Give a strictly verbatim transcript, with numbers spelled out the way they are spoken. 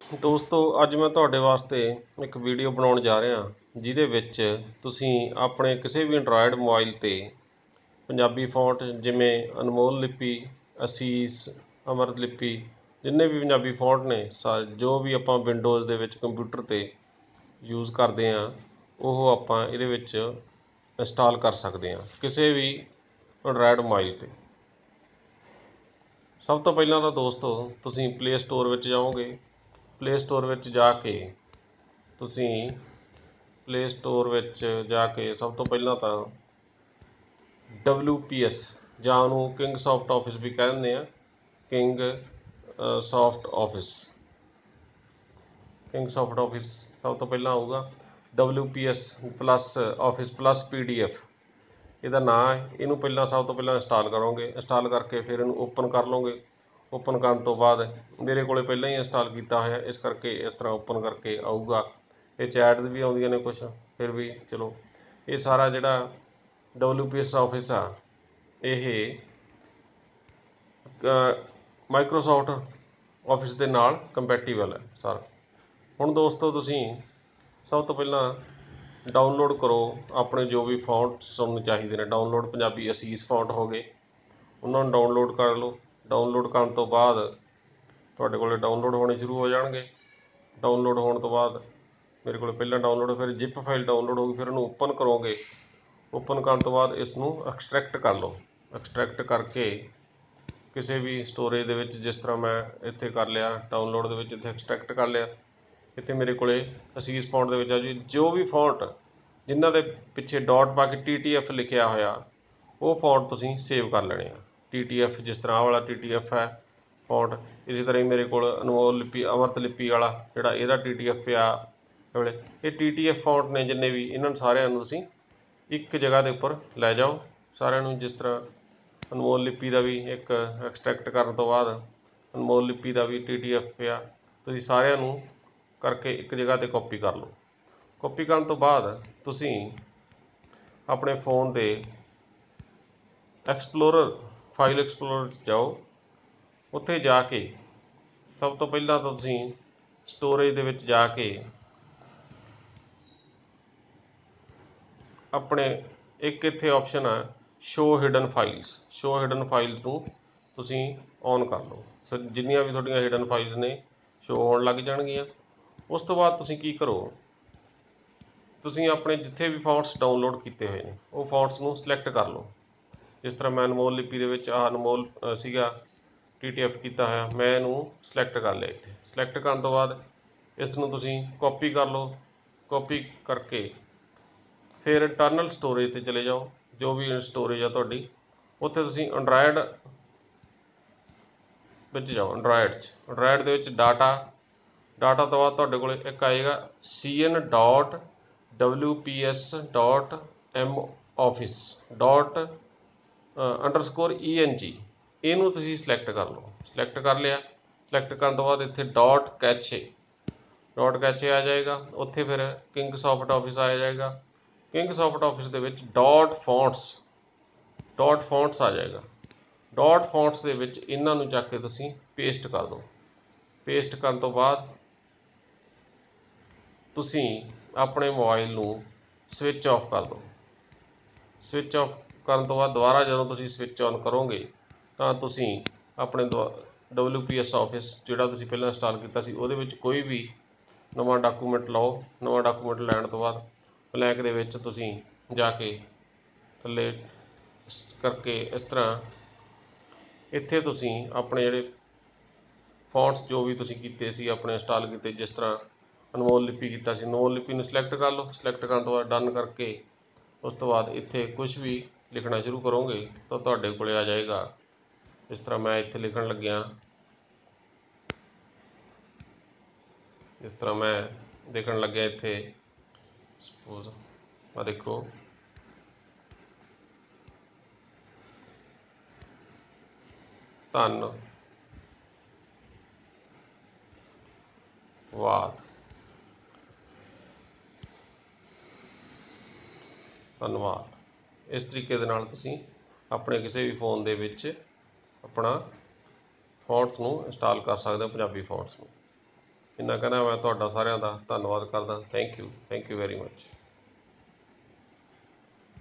ਦੋਸਤੋ ਅੱਜ ਮੈਂ ਤੁਹਾਡੇ ਵਾਸਤੇ ਇੱਕ ਵੀਡੀਓ ਬਣਾਉਣ ਜਾ ਰਿਹਾ ਜਿਹਦੇ ਵਿੱਚ ਤੁਸੀਂ ਆਪਣੇ ਕਿਸੇ ਵੀ ਐਂਡਰਾਇਡ ਮੋਬਾਈਲ ਤੇ ਪੰਜਾਬੀ ਫੌਂਟ ਜਿਵੇਂ ਅਨਮੋਲ ਲਿਪੀ, ਅਸੀਸ, ਅਮਰਤ ਲਿਪੀ, ਜਿੰਨੇ ਵੀ ਪੰਜਾਬੀ ਫੌਂਟ ਨੇ ਸਾ ਜੋ ਵੀ ਆਪਾਂ ਵਿੰਡੋਜ਼ ਦੇ ਵਿੱਚ ਕੰਪਿਊਟਰ ਤੇ ਯੂਜ਼ ਕਰਦੇ ਹਾਂ ਉਹ ਆਪਾਂ ਇਹਦੇ ਵਿੱਚ ਇੰਸਟਾਲ ਕਰ ਸਕਦੇ ਹਾਂ ਕਿਸੇ ਵੀ ਐਂਡਰਾਇਡ ਮੋਬਾਈਲ ਤੇ। ਸਭ ਤੋਂ ਪਹਿਲਾਂ ਤਾਂ ਦੋਸਤੋ ਤੁਸੀਂ ਪਲੇ ਸਟੋਰ ਵਿੱਚ ਜਾਓਗੇ। ਪਲੇ ਸਟੋਰ ਵਿੱਚ ਜਾ ਕੇ ਤੁਸੀਂ ਪਲੇ ਸਟੋਰ ਵਿੱਚ ਜਾ ਕੇ ਸਭ ਤੋਂ ਪਹਿਲਾਂ ਤਾਂ ਡਬਲਿਊ ਪੀ ਐਸ ਜਾਂ ਉਹਨੂੰ ਕਿੰਗ ਸੌਫਟ ਆਫਿਸ ਵੀ ਕਹਿ ਦਿੰਦੇ ਆ, Kingsoft Office Kingsoft Office ਸਭ ਤੋਂ ਪਹਿਲਾਂ ਆਊਗਾ। W P S plus Office plus P D F ਇਹਦਾ ਨਾਂ ਹੈ। ਇਹਨੂੰ ਪਹਿਲਾਂ ਸਭ ਤੋਂ ਪਹਿਲਾਂ ਇੰਸਟਾਲ ਕਰੋਗੇ। ਇੰਸਟਾਲ ਕਰਕੇ ਫਿਰ ਇਹਨੂੰ ਓਪਨ ਕਰ ਲਓਗੇ। ਓਪਨ ਕਰਨ ਤੋਂ ਬਾਅਦ ਮੇਰੇ ਕੋਲ ਪਹਿਲਾਂ ਹੀ ਇੰਸਟਾਲ ਕੀਤਾ ਹੋਇਆ ਇਸ ਕਰਕੇ ਇਸ ਤਰ੍ਹਾਂ ਓਪਨ ਕਰਕੇ ਆਊਗਾ। ਇਹ 'ਚ ਐਡਸ ਵੀ ਆਉਂਦੀਆਂ ਨੇ ਕੁਛ, ਫਿਰ ਵੀ ਚਲੋ ਇਹ ਸਾਰਾ ਜਿਹੜਾ ਡਬਲਿਊ ਪੀ ਐਸ ਆਫਿਸ ਆ ਇਹ ਮਾਈਕਰੋਸੌਫਟ ਆਫਿਸ ਦੇ ਨਾਲ ਕੰਪੈਟੀਬਲ ਹੈ ਸਾਰਾ। ਹੁਣ ਦੋਸਤੋ ਤੁਸੀਂ ਸਭ ਤੋਂ ਪਹਿਲਾਂ ਡਾਊਨਲੋਡ ਕਰੋ ਆਪਣੇ ਜੋ ਵੀ ਫੌਂਟਸ ਤੁਹਾਨੂੰ ਚਾਹੀਦੇ ਨੇ। ਡਾਊਨਲੋਡ ਪੰਜਾਬੀ ਅਸੀਸ ਫੌਂਟ ਹੋ ਗਏ, ਉਹਨਾਂ ਨੂੰ ਡਾਊਨਲੋਡ ਕਰ ਲਓ। ਡਾਊਨਲੋਡ ਕਰਨ ਤੋਂ ਬਾਅਦ ਤੁਹਾਡੇ ਕੋਲ ਡਾਊਨਲੋਡ ਹੋਣੇ ਸ਼ੁਰੂ ਹੋ ਜਾਣਗੇ। ਡਾਊਨਲੋਡ ਹੋਣ ਤੋਂ ਬਾਅਦ ਮੇਰੇ ਕੋਲ ਪਹਿਲਾਂ ਡਾਊਨਲੋਡ, ਫਿਰ ਜਿਪ ਫਾਈਲ ਡਾਊਨਲੋਡ ਹੋ ਗਈ। ਫਿਰ ਇਹਨੂੰ ਓਪਨ ਕਰੋਗੇ। ਓਪਨ ਕਰਨ ਤੋਂ ਬਾਅਦ ਇਸ ਨੂੰ ਐਕਸਟਰੈਕਟ ਕਰ ਲਓ। ਐਕਸਟਰੈਕਟ ਕਰਕੇ ਕਿਸੇ ਵੀ ਸਟੋਰੇਜ ਦੇ ਵਿੱਚ, ਜਿਸ ਤਰ੍ਹਾਂ ਮੈਂ ਇੱਥੇ ਕਰ ਲਿਆ ਡਾਊਨਲੋਡ ਦੇ ਵਿੱਚ, ਇੱਥੇ ਐਕਸਟਰੈਕਟ ਕਰ ਲਿਆ। ਇੱਥੇ ਮੇਰੇ ਕੋਲੇ ਅਸੀਸ ਫੌਂਟ ਦੇ ਵਿੱਚ ਆ ਜੀ ਜੋ ਵੀ ਫੌਂਟ ਜਿਨ੍ਹਾਂ ਦੇ ਪਿੱਛੇ ਡਾਟ ਪਾ ਕੇ ਟੀ ਟੀ ਐਫ ਲਿਖਿਆ ਹੋਇਆ ਉਹ ਫੌਂਟ ਤੁਸੀਂ ਸੇਵ ਕਰ ਲੈਣੇ ਆ। ਟੀ ਟੀ ਐਫ ਜਿਸ ਤਰ੍ਹਾਂ ਆਹ ਵਾਲਾ ਟੀ ਟੀ ਐਫ ਹੈ ਫੌਂਟ, ਇਸੇ ਤਰ੍ਹਾਂ ਹੀ ਮੇਰੇ ਕੋਲ ਅਨਮੋਲ ਲਿਪੀ, ਅਮਰਤ ਲਿਪੀ ਵਾਲਾ ਜਿਹੜਾ ਇਹਦਾ ਟੀ ਟੀ ਐਫ ਪਿਆ ਵੇਲੇ। ਇਹ ਟੀ ਟੀ ਐਫ ਫੌਂਟ ਨੇ ਜਿੰਨੇ ਵੀ, ਇਹਨਾਂ ਨੂੰ ਸਾਰਿਆਂ ਨੂੰ ਤੁਸੀਂ ਇੱਕ ਜਗ੍ਹਾ ਦੇ ਉੱਪਰ ਲੈ ਜਾਓ ਸਾਰਿਆਂ ਨੂੰ। ਜਿਸ ਤਰ੍ਹਾਂ ਅਨਮੋਲ ਲਿਪੀ ਦਾ ਵੀ ਇੱਕ ਐਕਸਟਰੈਕਟ ਕਰਨ ਤੋਂ ਬਾਅਦ ਅਨਮੋਲ ਲਿਪੀ ਦਾ ਵੀ ਟੀ ਟੀ ਐਫ ਪਿਆ, ਤੁਸੀਂ ਸਾਰਿਆਂ ਨੂੰ ਕਰਕੇ ਇੱਕ ਜਗ੍ਹਾ 'ਤੇ ਕਾਪੀ ਕਰ ਲਓ। ਕਾਪੀ ਕਰਨ ਤੋਂ ਬਾਅਦ ਤੁਸੀਂ ਆਪਣੇ ਫੋਨ ਦੇ ਐਕਸਪਲੋਰਰ ਫਾਈਲ ਐਕਸਪਲੋਰਰ 'ਚ ਜਾਓ। ਉੱਥੇ ਜਾ ਕੇ ਸਭ ਤੋਂ ਪਹਿਲਾਂ ਤਾਂ ਤੁਸੀਂ ਸਟੋਰੇਜ ਦੇ ਵਿੱਚ ਜਾ ਕੇ ਆਪਣੇ ਇੱਕ ਇੱਥੇ ਆਪਸ਼ਨ ਆ show hidden files, show hidden files ਨੂੰ ਤੁਸੀਂ ਔਨ ਕਰ ਲਓ। ਸ ਜਿੰਨੀਆਂ ਵੀ ਤੁਹਾਡੀਆਂ ਹਿਡਨ ਫਾਈਲਸ ਨੇ ਸ਼ੋ ਹੋਣ ਲੱਗ ਜਾਣਗੀਆਂ। ਉਸ ਤੋਂ ਬਾਅਦ ਤੁਸੀਂ ਕੀ ਕਰੋ, ਤੁਸੀਂ ਆਪਣੇ ਜਿੱਥੇ ਵੀ ਫੌਂਟਸ ਡਾਊਨਲੋਡ ਕੀਤੇ ਹੋਏ ਨੇ ਉਹ ਫੌਂਟਸ ਨੂੰ ਸਿਲੈਕਟ ਕਰ ਲਓ। ਜਿਸ ਤਰ੍ਹਾਂ ਮੈਂ ਅਨਮੋਲ ਲਿਪੀ ਦੇ ਵਿੱਚ ਆਹ ਅਨਮੋਲ ਸੀਗਾ ਟੀ ਟੀ ਐਫ ਕੀਤਾ ਹੋਇਆ, ਮੈਂ ਇਹਨੂੰ ਸਿਲੈਕਟ ਕਰ ਲਿਆ। ਇੱਥੇ ਸਿਲੈਕਟ ਕਰਨ ਤੋਂ ਬਾਅਦ ਇਸ ਨੂੰ ਤੁਸੀਂ ਕਾਪੀ ਕਰ ਲਓ। ਕਾਪੀ ਕਰਕੇ ਫਿਰ ਇੰਟਰਨਲ ਸਟੋਰੇਜ 'ਤੇ ਚਲੇ ਜਾਓ। ਜੋ ਵੀ ਸਟੋਰੇਜ ਆ ਤੁਹਾਡੀ ਉੱਥੇ ਤੁਸੀਂ ਐਂਡਰਾਇਡ ਵਿੱਚ ਜਾਓ। ਐਂਡਰਾਇਡ 'ਚ ਐਂਡਰਾਇਡ ਦੇ ਵਿੱਚ ਡਾਟਾ ਡਾਟਾ ਤੋਂ ਬਾਅਦ ਤੁਹਾਡੇ ਕੋਲ ਇੱਕ ਆਏਗਾ C N dot W P S dot M Office dot underscore E N G. ਇਹਨੂੰ ਤੁਸੀਂ ਸਿਲੈਕਟ ਕਰ ਲਓ। ਸਿਲੈਕਟ ਕਰ ਲਿਆ। ਸਿਲੈਕਟ ਕਰਨ ਤੋਂ ਬਾਅਦ ਇੱਥੇ ਡੋਟ ਕੈਚੇ ਡੋਟ ਕੈਚੇ ਆ ਜਾਏਗਾ। ਉੱਥੇ ਫਿਰ ਕਿੰਗ ਸੌਫਟ ਆਫਿਸ ਆ ਜਾਏਗਾ। ਕਿੰਗ ਸੌਫਟ ਆਫਿਸ ਦੇ ਵਿੱਚ ਡੋਟ ਫੌਂਟਸ ਡੋਟ ਫੌਂਟਸ ਆ ਜਾਏਗਾ। ਡੋਟ ਫੌਂਟਸ ਦੇ ਵਿੱਚ ਇਹਨਾਂ ਨੂੰ ਚੱਕ ਕੇ ਤੁਸੀਂ ਪੇਸਟ ਕਰ ਦਿਓ। ਪੇਸਟ ਕਰਨ ਤੋਂ ਬਾਅਦ ਤੁਸੀਂ ਆਪਣੇ ਮੋਬਾਈਲ ਨੂੰ ਸਵਿਚ ਆਫ ਕਰ ਦਿਓ। ਸਵਿਚ ਆਫ ਕਰਨ ਤੋਂ ਬਾਅਦ ਦੁਬਾਰਾ ਜਦੋਂ ਤੁਸੀਂ ਸਵਿਚ ਔਨ ਕਰੋਗੇ ਤਾਂ ਤੁਸੀਂ ਆਪਣੇ ਡਬਲਿਊ ਪੀ ਐਸ ਆਫਿਸ ਜਿਹੜਾ ਤੁਸੀਂ ਪਹਿਲਾਂ ਇੰਸਟਾਲ ਕੀਤਾ ਸੀ ਉਹਦੇ ਵਿੱਚ ਕੋਈ ਵੀ ਨਵਾਂ ਡਾਕੂਮੈਂਟ ਲਓ। ਨਵਾਂ ਡਾਕੂਮੈਂਟ ਲੈਣ ਤੋਂ ਬਾਅਦ ਬਲੈਂਕ ਦੇ ਵਿੱਚ ਤੁਸੀਂ ਜਾ ਕੇ ਥੱਲੇ ਕਰਕੇ ਇਸ ਤਰ੍ਹਾਂ ਇੱਥੇ ਤੁਸੀਂ ਆਪਣੇ ਜਿਹੜੇ ਫੌਂਟਸ ਜੋ ਵੀ ਤੁਸੀਂ ਕੀਤੇ ਸੀ ਆਪਣੇ ਇੰਸਟਾਲ ਕੀਤੇ, ਜਿਸ ਤਰ੍ਹਾਂ ਅਨਮੋਲ ਲਿਪੀ ਕੀਤਾ ਸੀ, ਅਨਮੋਲ ਲਿਪੀ ਨੂੰ ਸਿਲੈਕਟ ਕਰ ਲਓ। ਸਿਲੈਕਟ ਕਰਨ ਤੋਂ ਬਾਅਦ ਡਨ ਕਰਕੇ ਉਸ ਤੋਂ ਬਾਅਦ ਇੱਥੇ ਕੁਛ ਵੀ ਲਿਖਣਾ ਸ਼ੁਰੂ ਕਰੋਗੇ ਤਾਂ ਤੁਹਾਡੇ ਕੋਲ ਆ ਜਾਏਗਾ। ਇਸ ਤਰ੍ਹਾਂ ਮੈਂ ਇੱਥੇ ਲਿਖਣ ਲੱਗਿਆ, ਇਸ ਤਰ੍ਹਾਂ ਮੈਂ ਲਿਖਣ ਲੱਗਿਆ ਇੱਥੇ ਸਪੋਜ਼ ਆ ਦੇਖੋ ਧੰਨਵਾਦ ਧੰਨਵਾਦ। ਇਸ ਤਰੀਕੇ ਦੇ ਨਾਲ ਤੁਸੀਂ ਆਪਣੇ ਕਿਸੇ ਵੀ ਫੋਨ ਦੇ ਵਿੱਚ ਆਪਣਾ ਫੌਂਟਸ ਨੂੰ ਇੰਸਟਾਲ ਕਰ ਸਕਦੇ ਹੋ, ਪੰਜਾਬੀ ਫੌਂਟਸ ਨੂੰ। ਇੰਨਾ ਕਹਿੰਦਾ ਮੈਂ ਤੁਹਾਡਾ ਸਾਰਿਆਂ ਦਾ ਧੰਨਵਾਦ ਕਰਦਾ। Thank you thank you very much.